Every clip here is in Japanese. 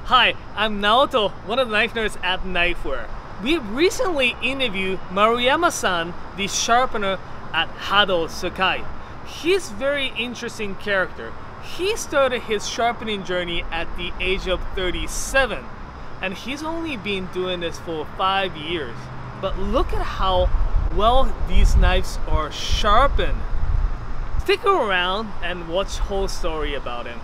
Hi, I'm Naoto, one of the knife nerds at Knifewear. We recently interviewed Maruyama-san, the sharpener at Hado Sakai. He's a very interesting character. He started his sharpening journey at the age of 37, and he's only been doing this for 5 years. But look at how well these knives are sharpened. Stick around and watch the whole story about him.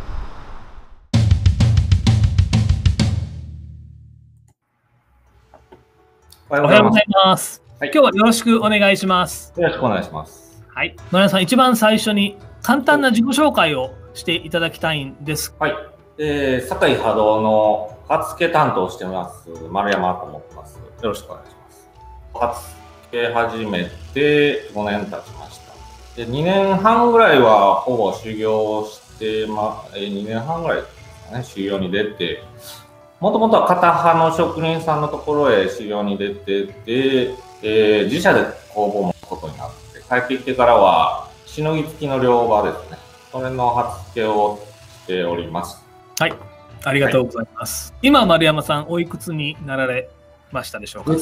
おはようございます。 はい、 今日はよろしくお願いします。 よろしくお願いします。 はい。野谷さん、一番最初に簡単な自己紹介をしていただきたいんです。 はい。堺波動の刃付け担当してます丸山と思ってます。よろしくお願いします。刃付け始めて5年経ちました。で、2年半ぐらいはほぼ修行して2年半ぐらいですかね、修行に出て、もともとは片刃の職人さんのところへ修行に出てて、自社で工房を持つことになって、帰ってきてからはしのぎ付きの両刃ですね。それの刃付けをしております。 はい、ありがとうございます。はい、今、丸山さん、おいくつになられましたでしょうか。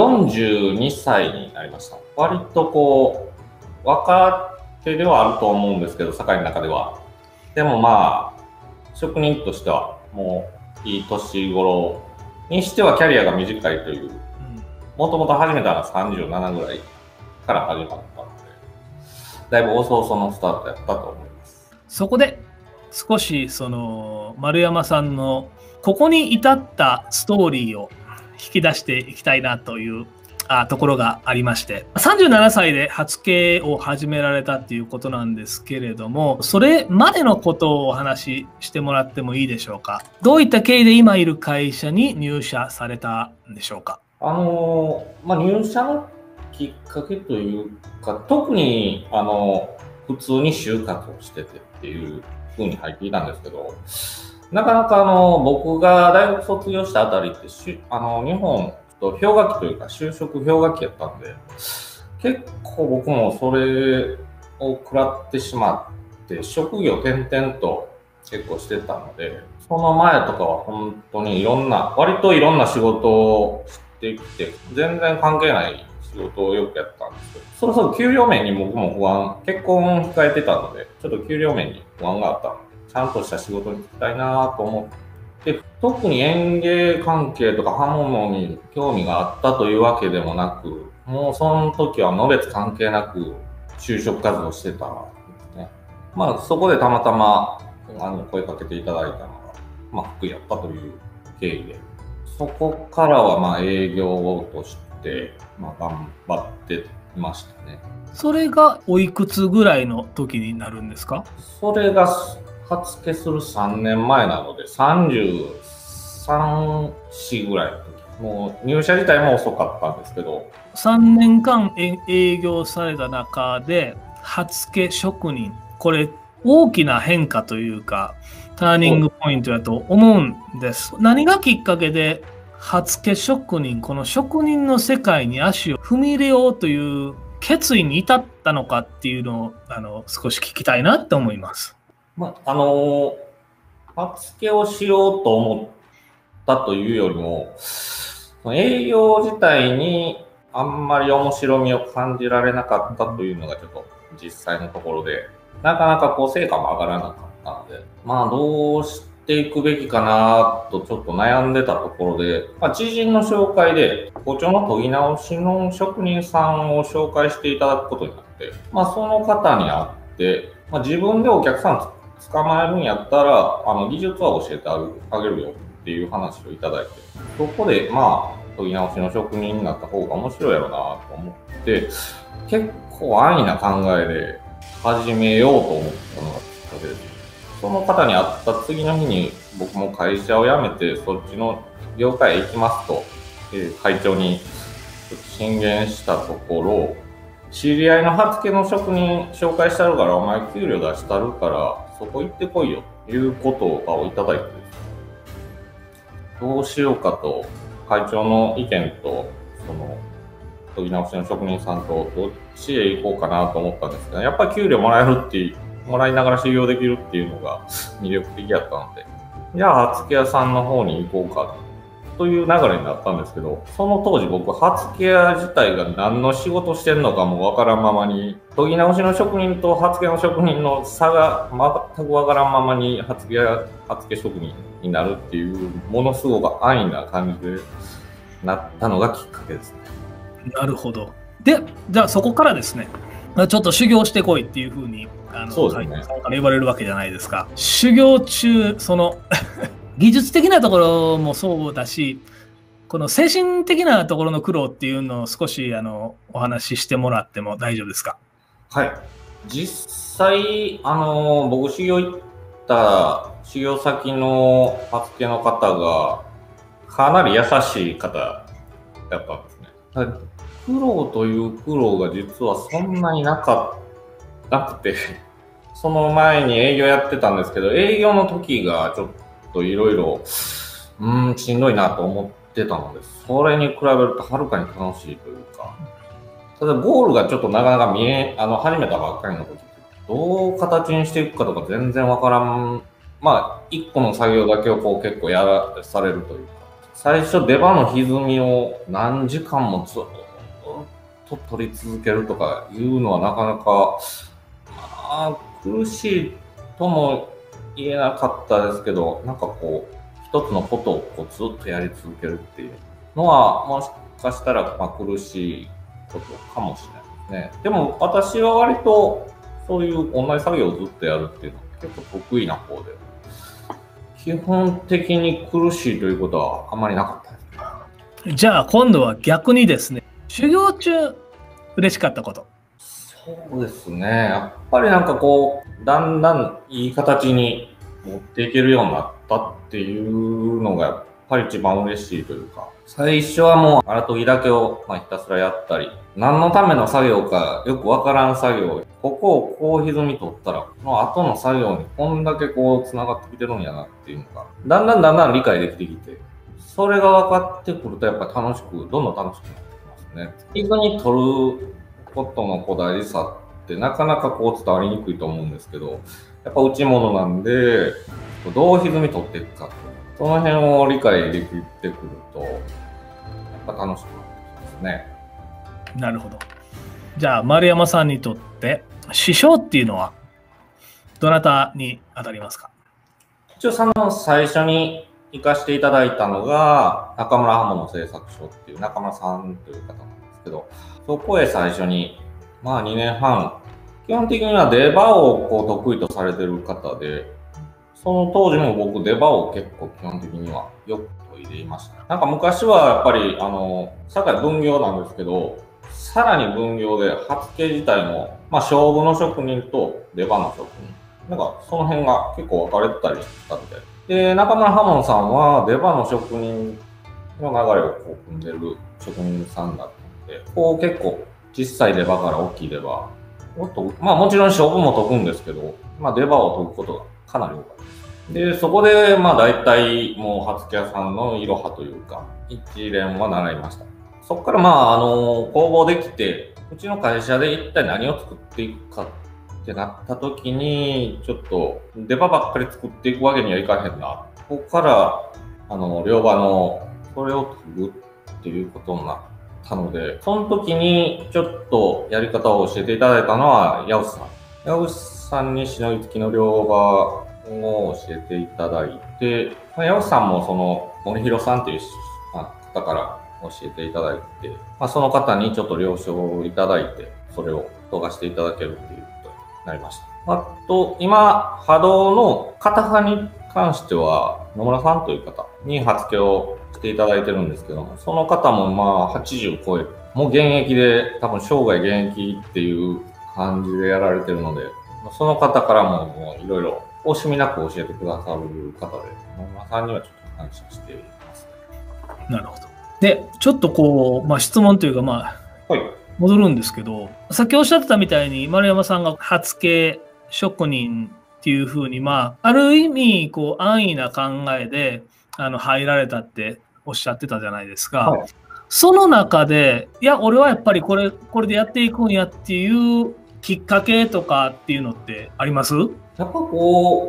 42歳になりました。割とこう、若手ではあると思うんですけど、堺の中では。でもまあ、職人としてはもう、いい年頃にしてはキャリアが短いという、もともと始めたのは37ぐらいから始まったので、だいぶ遅々のスタートやったと思います。 そこで少しその丸山さんのここに至ったストーリーを引き出していきたいなというところがありまして、37歳で刃付けを始められたっていうことなんですけれども、それまでのことをお話ししてもらってもいいでしょうか。どういった経緯で今いる会社に入社されたんでしょうか。 入社のきっかけというか、特に普通に就活をしててっていう風に入っていたんですけど、なかなか僕が大学卒業したあたりって日本氷河期というか就職氷河期やったんで、結構僕もそれを食らってしまって職業転々と結構してたので、その前とかは本当に割といろんな仕事をしてきて、全然関係ない仕事をよくやったんですけど、そろそろ給料面に僕も不安、結婚を控えてたので、ちょっと給料面に不安があったので、ちゃんとした仕事に就きたいなと思って、で、特に園芸関係とか刃物に興味があったというわけでもなく、もうその時はのべつ関係なく就職活動してたんですね。まあそこでたまたま声かけていただいたのが、福井やったという経緯で、そこからは営業として頑張っていましたね。 それがおいくつぐらいの時になるんですか？ それが刃付けする3年前なので、33、4ぐらいの時。もう入社自体も遅かったんですけど。 3年間営業された中で、刃付け職人、これ大きな変化というか、ターニングポイントだと思うんです。何がきっかけで、刃付け職人、この職人の世界に足を踏み入れようという決意に至ったのかっていうのを少し聞きたいなと思います。 刃付けをしようと思ったというよりも、営業自体にあんまり面白みを感じられなかったというのがちょっと実際のところで、なかなか成果も上がらなかったので、どうしていくべきかなとちょっと悩んでたところで、知人の紹介で包丁の研ぎ直しの職人さんを紹介していただくことになって、その方に会って、自分でお客さん捕まえるんやったら、技術は教えてあげるよっていう話をいただいて、そこで、研ぎ直しの職人になった方が面白いやろうなと思って、結構安易な考えで始めようと思ったのがきっかけです。その方に会った次の日に、僕も会社を辞めて、そっちの業界へ行きますと、会長に進言したところ、知り合いの刃付けの職人紹介してあるから、お前給料出してあるから、そこ行ってこいよということをいただいて、どうしようかと会長の意見と研ぎ直しの職人さんとどっちへ行こうかなと思ったんですけど、やっぱり給料もらいながら修行できるっていうのが魅力的だったので、 じゃあ、刃付け屋さんの方に行こうかという流れになったんですけど、その当時僕、刃付け屋自体が何の仕事してるのかもわからんままに、研ぎ直しの職人と刃付けの職人の差が全くわからんままに刃付け職人になるっていう、ものすごく安易な感じでなったのがきっかけですね。 なるほど。で、じゃあそこからですね、ちょっと修行してこいっていうふうに、 そうですね。 会長さんから言われるわけじゃないですか。修行中、技術的なところもそうだし、この精神的なところの苦労っていうのを少しお話ししてもらっても大丈夫ですか？ はい。実際、僕修行行った修行先の刃付けの方が、かなり優しい方だったんですね。苦労という苦労が実はそんなになくて、その前に営業やってたんですけど、営業の時がちょっといろいろ、しんどいなと思ってたので、それに比べるとはるかに楽しいというか、ただゴールがちょっとなかなか始めたばっかりの時、どう形にしていくかとか全然わからん、一個の作業だけをこう結構やらされるというか、最初出刃の歪みを何時間もずっと取り続けるとかいうのはなかなか、苦しいとも言えなかったですけど、なんかこう、一つのことをこうずっとやり続けるっていうのは、もしかしたら苦しいことかもしれないですね。でも私は割とそういう同じ作業をずっとやるっていうのは結構得意な方で、基本的に苦しいということはあんまりなかったです。 じゃあ今度は逆にですね、修行中嬉しかったこと。 そうですね。やっぱりなんかこう、だんだんいい形に持っていけるようになったっていうのがやっぱり一番嬉しいというか、最初はもう荒研ぎだけをひたすらやったり、何のための作業かよくわからん作業、ここをこう歪み取ったら、この後の作業にこんだけこう繋がってきてるんやなっていうのが、だんだん理解できてきて、それが分かってくるとやっぱどんどん楽しくなってきますね。歪み取ることの大事さってなかなかこう伝わりにくいと思うんですけど、やっぱ内物なんで、どう歪み取っていくか、その辺を理解できてくると、やっぱ楽しくなってきますね。 なるほど。じゃあ丸山さんにとって師匠っていうのはどなたに当たりますか？ 一応最初に行かせていただいたのが中村刃物製作所っていう中村さんという方なんですけど、そこへ最初に2年半、基本的には出刃をこう得意とされてる方で、その当時も僕出刃を結構基本的にはよく研いでいました。なんか昔はやっぱり堺分業なんですけど、さらに分業で刃付け自体も勝負の職人と出刃の職人、なんかその辺が結構分かれてたりしたみたいで、中村刃物さんは出刃の職人の流れをこう組んでる職人さんだったので、こう結構小さい出刃から大きい出刃を研ぐ、もちろん勝負も研ぐんですけど、出刃を研ぐことがかなり多かったです。で、そこで大体もう刃付け屋さんのいろはというか一連は習いました。そこから工房できて、うちの会社で一体何を作っていくかってなった時に、ちょっと出刃ばっかり作っていくわけにはいかへんな。ここから両刃のそれを研ぐっていうことになったので、その時にちょっとやり方を教えていただいたのは八内さん。八内さんにしのぎ付きの両刃を教えていただいて、八内さんもその森弘さんという方から教えていただいて、その方にちょっと了承をいただいて、それを研がしていただけるっていうことになりました。あと、今、波動の型刃に関しては、野村さんという方に刃付けをしていただいてるんですけども、その方も80超える。もう現役で、多分生涯現役っていう感じでやられてるので、その方からもいろいろ惜しみなく教えてくださる方で、野村さんにはちょっと感謝していますね。 なるほど。で、ちょっとこう、質問というか、 はい、 戻るんですけど、さっきおっしゃってたみたいに、丸山さんが刃付け職人っていうふうに、ある意味、こう、安易な考えで、入られたっておっしゃってたじゃないですか。 はい、 その中で、いや、俺はやっぱりこれでやっていくんやっていうきっかけとかっていうのってあります？ やっぱこう、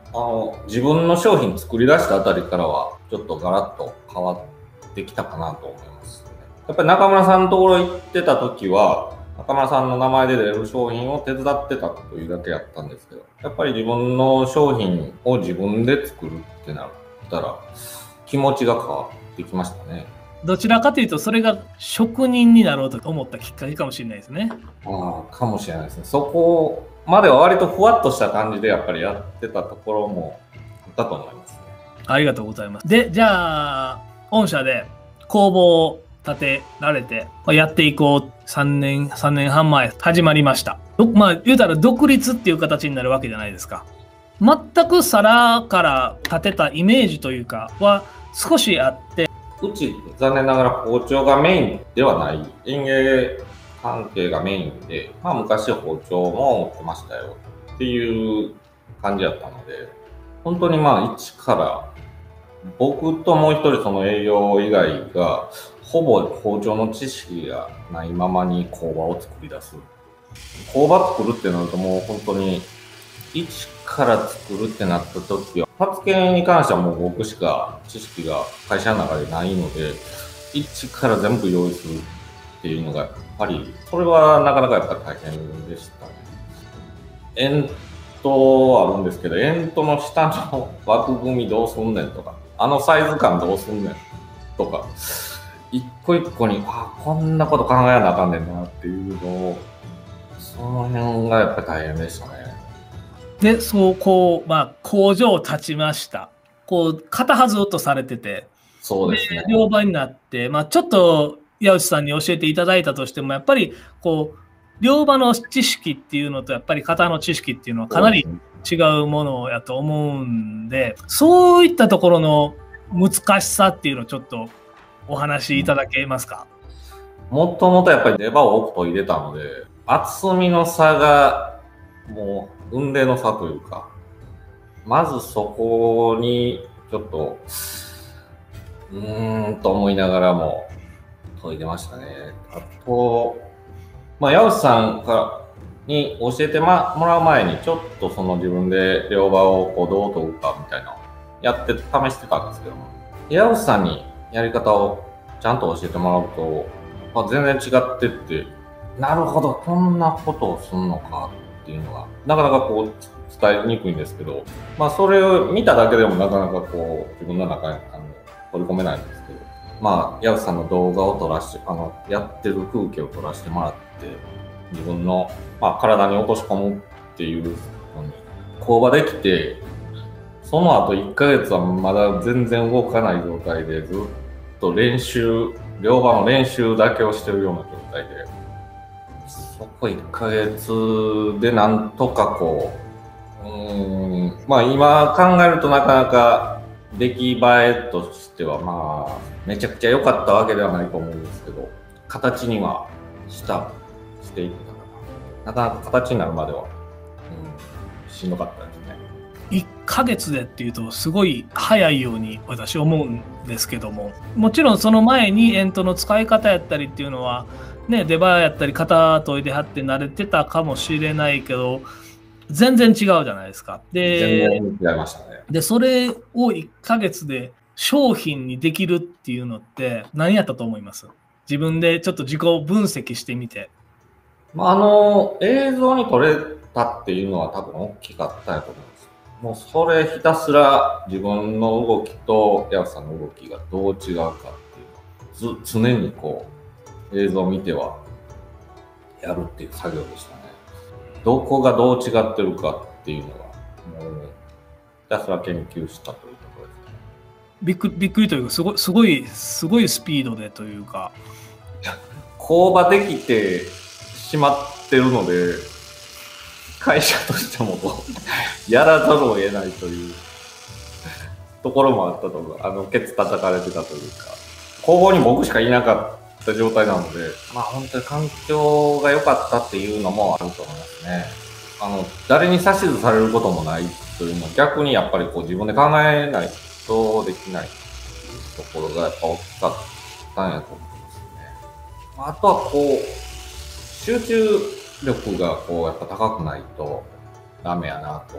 自分の商品作り出したあたりからは、ちょっとガラッと変わってきたかなと思いますね。やっぱり中村さんのところ行ってた時は、中村さんの名前で出る商品を手伝ってたというだけやったんですけど、やっぱり自分の商品を自分で作るってなったら、気持ちが変わってきましたね。 どちらかというと、それが職人になろうと思ったきっかけかもしれないですね。 かもしれないですね。そこまでは割とふわっとした感じでやっぱりやってたところもあったと思いますね。 ありがとうございます。で、じゃあ、御社で工房を建てられて、やっていこう3年半前始まりました。まあ、言うたら独立っていう形になるわけじゃないですか。全く皿から建てたイメージというかは少しあって、 うち残念ながら包丁がメインではない、園芸関係がメインで、まあ昔包丁も持ってましたよっていう感じだったので、本当にまあ一から僕ともう一人その営業以外がほぼ包丁の知識がないままに工場を作り出す。工場作るってなるともう本当に一から作るってなった時は、発見に関してはもう僕しか知識が会社の中でないので、一から全部用意するっていうのがやっぱり、それはなかなかやっぱり大変でしたね。円筒あるんですけど、円筒の下の枠組みどうすんねんとか、あのサイズ感どうすんねんとか、一個一個に、こんなこと考えなあかんねんなっていうのを、その辺がやっぱり大変でしたね。 で、工場立ちました。型外とされてて、 そうですね。 両場になって、ちょっと矢内さんに教えていただいたとしても、やっぱり両場の知識っていうのと、やっぱり型の知識っていうのはかなり違うものやと思うんで、そういったところの難しさっていうのをちょっとお話しいただけますか？ もともとやっぱり出刃を多く研いでたので、厚みの差がもう雲泥の差というか、まずそこにちょっとと思いながらも研いでましたね。あと、矢内さんに教えてもらう前にちょっとその自分で両刃をどう研ぐかみたいなのをやって試してたんですけども、矢内さんにやり方をちゃんと教えてもらうと、全然違ってって、なるほど、こんなことをするのかっていうのが、なかなか伝えにくいんですけど、それを見ただけでもなかなか自分の中に取り込めないんですけど、矢内さんの動画を撮らして、やってる風景を撮らせてもらって、自分の、体に落とし込むっていうのに、工場できて、その後1ヶ月はまだ全然動かない状態で、ずっと両刃の練習だけをしてるような状態で、そこ1ヶ月でなんとか今考えるとなかなか出来栄えとしてはめちゃくちゃ良かったわけではないと思うんですけど、形にはしていったかな。なかなか形になるまでは、しんどかったですね。 1ヶ月でっていうとすごい早いように私思うんですけども、もちろんその前に円筒の使い方やったりっていうのはね、出刃やったり型研いではって慣れてたかもしれないけど、全然違うじゃないですか。 全然違いましたね。 で、それを1ヶ月で商品にできるっていうのって何やったと思います？自分でちょっと自己分析してみて。 映像に撮れたっていうのは多分大きかったやと思うんです。もうそれひたすら自分の動きと矢内さんの動きがどう違うかっていうのを常に映像を見てはやるっていう作業でしたね。どこがどう違ってるかっていうのはもうひたすら研究したというところですね。 びっくりというかすごいスピードでというか、 工場できてしまってるので、会社としてもやらざるを得ないというところもあったと思う。ケツ叩かれてたというか、工房に僕しかいなかった状態なので、本当に環境が良かったっていうのもあると思いますね。誰に指図されることもないというのは逆にやっぱり自分で考えないとできないところがやっぱ大きかったんやと思いますね。あとは集中力がやっぱ高くないとダメやなと思って、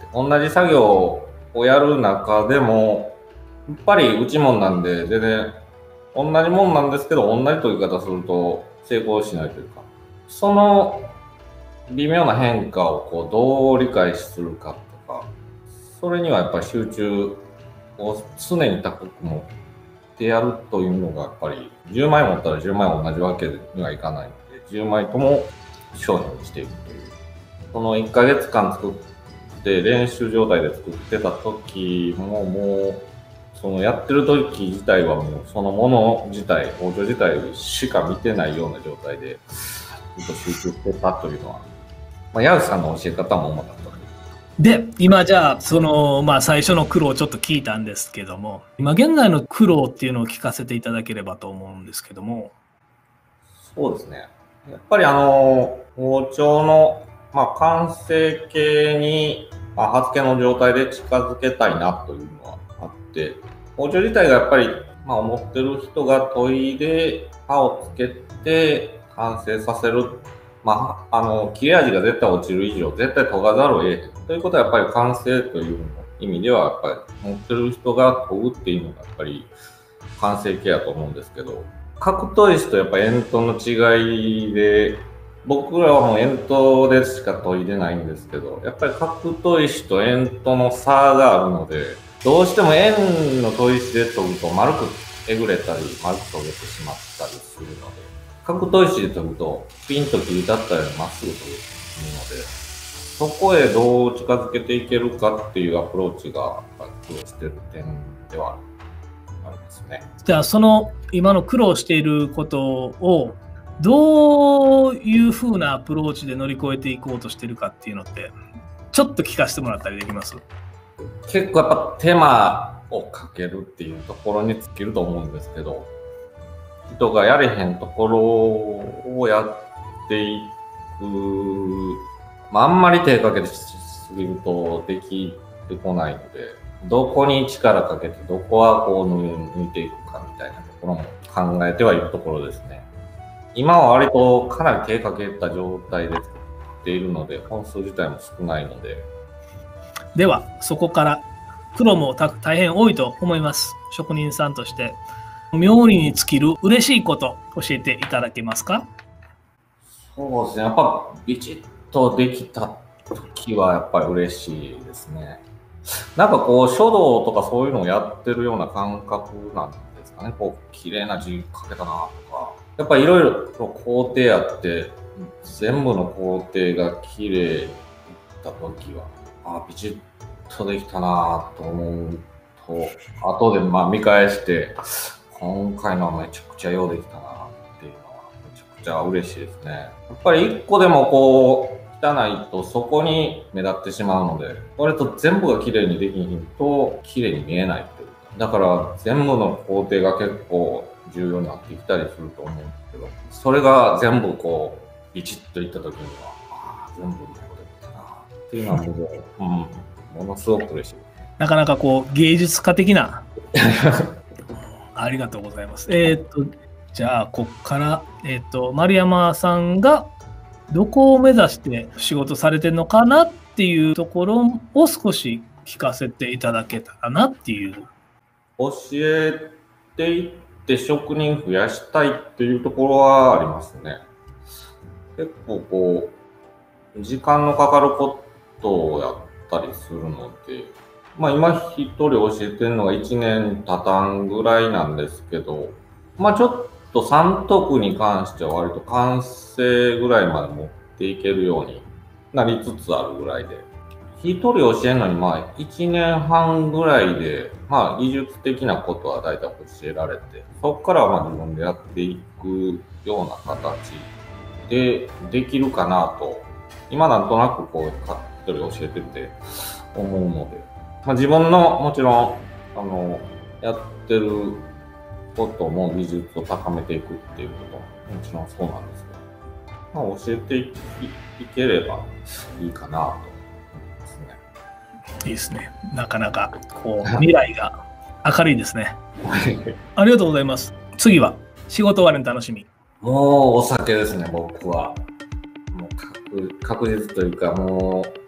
同じ作業をやる中でも、やっぱり内もんなんで、全然同じもんなんですけど、同じ研ぎ方すると成功しないというか、その微妙な変化をこうどう理解するかとか、それにはやっぱり集中を常に高く持ってやるというのがやっぱり10枚持ったら10枚同じわけにはいかないので、10枚とも商品にしていくという。その1ヶ月間作って練習状態で作ってた時ももうそのやってる時自体はもうそのもの自体、包丁自体しか見てないような状態でずっと集中してたというのは、矢内さんの教え方もうまかった。 で、今じゃあ、最初の苦労をちょっと聞いたんですけども、今現在の苦労っていうのを聞かせていただければと思うんですけども。 そうですね。やっぱり包丁の、完成形に、刃付けの状態で近づけたいなというのはあって、包丁自体がやっぱり、思ってる人が研いで刃をつけて完成させる。切れ味が絶対落ちる以上、絶対研がざるを得ない。ということはやっぱり完成という意味では、やっぱり持ってる人が研ぐっていうのがやっぱり完成形やと思うんですけど、格闘石とやっぱ円筒の違いで、僕らはもう円筒でしか研いでないんですけど、やっぱり格闘石と円筒の差があるので、どうしても円の砥石で研ぐと丸くえぐれたり、丸く研げてしまったりするので、格闘石で研ぐとピンと切り立ったようにまっすぐ研ぐので、そこへどう近づけていけるかっていうアプローチが苦労してる点ではありますね。 じゃあその今の苦労していることをどういうふうなアプローチで乗り越えていこうとしてるかっていうのってちょっと聞かせてもらったりできます？ 結構やっぱ手間をかけるっていうところに尽きると思うんですけど、人がやれへんところをやっていく、あんまり手かけてしすぎるとできてこないので、どこに力かけてどこはこう抜いていくかみたいなところも考えてはいるところですね。今は割とかなり手かけた状態で作っているので、本数自体も少ないので。 ではそこから苦労も大変多いと思います。職人さんとして妙利に尽きる嬉しいこと教えていただけますか？ そうですね。やっぱビチッとできた時はやっぱり嬉しいですね。なんかこう書道とかそういうのをやってるような感覚なんですかね。こう綺麗な字書けたなとか。やっぱりいろいろ工程あって、全部の工程が綺麗だった時は、ビチッとできたなと思うと、後で見返して、今回のはめちゃくちゃようできたなっていうのはめちゃくちゃ嬉しいですね。やっぱり一個でもこう汚いとそこに目立ってしまうので、割と全部が綺麗にできひんと綺麗に見えないというか、だから全部の工程が結構重要になってきたりすると思うんですけど、それが全部こうビチッといった時には、全部うまいこといったなっていうのはものすごく嬉しい。 なかなかこう芸術家的なありがとうございます。じゃあここから丸山さんがどこを目指して仕事されてるのかなっていうところを少し聞かせていただけたらなっていう。 教えていって職人増やしたいっていうところはありますね。結構こう時間のかかることをやったりするので、今一人教えてるのが1年経たんぐらいなんですけど、ちょっと三徳に関しては割と完成ぐらいまで持っていけるようになりつつあるぐらいで、一人教えるのに1年半ぐらいで、技術的なことは大体教えられて、そこからは自分でやっていくような形でできるかなと、今なんとなくこう一人教えてて思うので、自分のもちろんやってることも技術を高めていくっていうことももちろんそうなんですけど、教えて いければいいかなと思いますね。 いいですね。なかなかこう未来が明るいですね。ありがとうございます。次は仕事終わりの楽しみ。 もうお酒ですね、僕は。もう確実というか、もう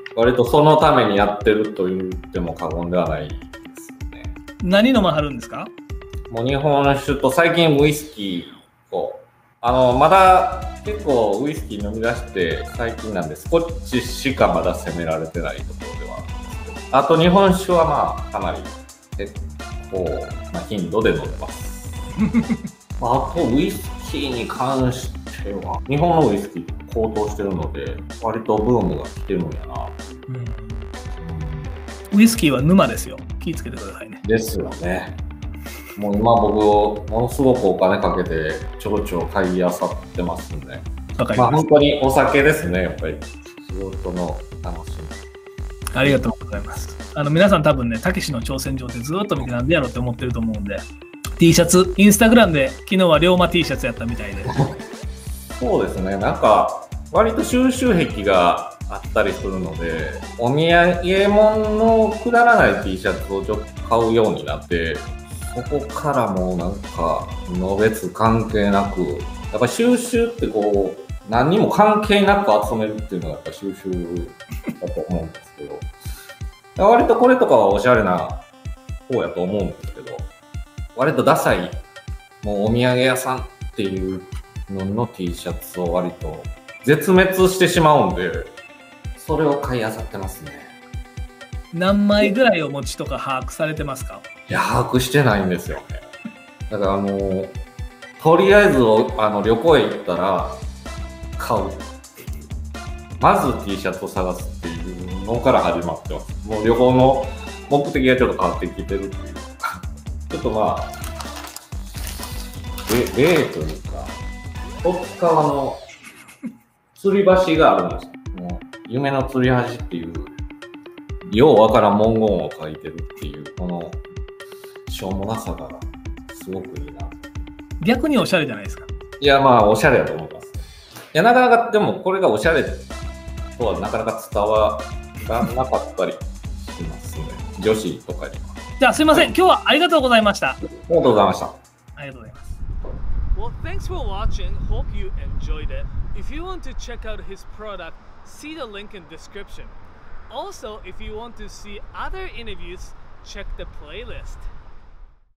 割とそのためにやってると言っても過言ではないですね。 何飲まはるんですか？ もう日本酒と最近ウイスキーを、まだ結構ウイスキー飲み出して最近なんで、スコッチしかまだ攻められてないところではあるんですけど、あと日本酒はまあかなり結構な頻度で飲んでます。あとウイスキーに関しては、日本のウイスキー高騰してるので、割とブームが来てるんやな。 ウイスキーは沼ですよ。気をつけてくださいね。 ですよね。もう今僕ものすごくお金かけてちょろちょろ買い漁ってますんで、まあ本当にお酒ですね、やっぱり仕事の楽しみ。 ありがとうございます。皆さん多分ね、たけしの挑戦状ってずっと見てなんでやろうって思ってると思うんで、T シャツ、インスタグラムで昨日は龍馬 T シャツやったみたいで。 そうですね、なんか割と収集癖があったりするので、お土産物のくだらない T シャツをちょっと買うようになって、そこからもうなんかの別関係なく、やっぱ収集ってこう何にも関係なく集めるっていうのがやっぱ収集だと思うんですけど、割とこれとかはおしゃれな方やと思うんですけど、割とダサいもうお土産屋さんっていうの T シャツを割と絶滅してしまうんで、それを買い漁ってますね。 何枚ぐらいお持ちとか把握されてますか？ いや、把握してないんですよね。だからとりあえず旅行へ行ったら買うっていう。まず T シャツを探すっていうのから始まってます。もう旅行の目的がちょっと変わってきてるっていうか、ちょっとまあ、例というか、戸塚の吊り橋があるんですよ。もう夢の吊り橋っていう、ようわからん文言を書いてるっていう、このしょうもなさがすごくいいな。 逆におしゃれじゃないですか。 いや、まあおしゃれだと思います。いや、なかなかでもこれがおしゃれとはなかなか伝わらなかったりしますね。女子とかには。 じゃあすいません、今日はありがとうございました。 ありがとうございました。 ありがとうございます。 Well, thanks for watching. Hope you enjoyed it. If you want to check out his product, see the link in description. Also, if you want to see other interviews, check the playlist.